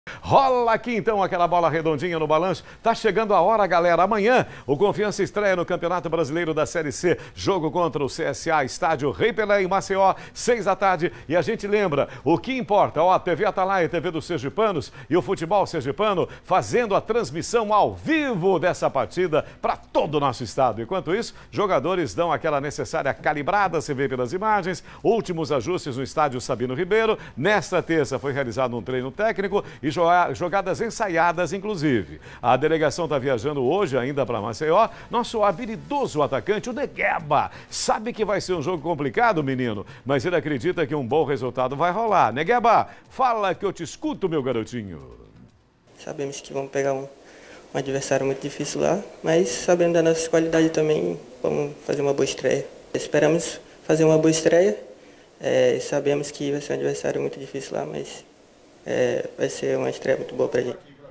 Rola aqui então aquela bola redondinha no balanço. Tá chegando a hora, galera. Amanhã o Confiança estreia no Campeonato Brasileiro da Série C. Jogo contra o CSA, estádio Rei Pelé em Maceió, 6 da tarde. E a gente lembra, o que importa, ó, a TV Atalaia, TV dos Sergipanos e o futebol sergipano fazendo a transmissão ao vivo dessa partida para todo o nosso estado. Enquanto isso, jogadores dão aquela necessária calibrada, se vê pelas imagens. Últimos ajustes no estádio Sabino Ribeiro. Nesta terça foi realizado um treino técnico e jogadas ensaiadas, inclusive. A delegação está viajando hoje ainda para Maceió. Nosso habilidoso atacante, o Negueba, sabe que vai ser um jogo complicado, menino, mas ele acredita que um bom resultado vai rolar. Negueba, fala que eu te escuto, meu garotinho. Sabemos que vamos pegar um adversário muito difícil lá, mas sabendo da nossa qualidade também, vamos fazer uma boa estreia. Esperamos fazer uma boa estreia. Sabemos que vai ser um adversário muito difícil lá, mas vai ser uma estreia muito boa pra gente.